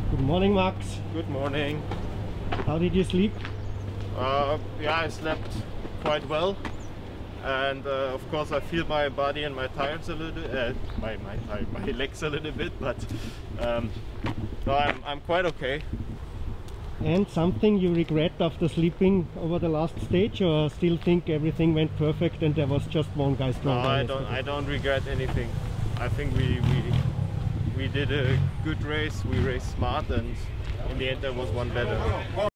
Good morning, Max. Good morning. How did you sleep? Yeah, I slept quite well, and of course I feel my body and my thighs a little, my legs a little bit, but no, I'm quite okay. And something you regret after sleeping over the last stage, or still think everything went perfect and there was just one guy stronger? No, I don't regret anything. I think we did a good race. We raced smart, and in the end there was one better.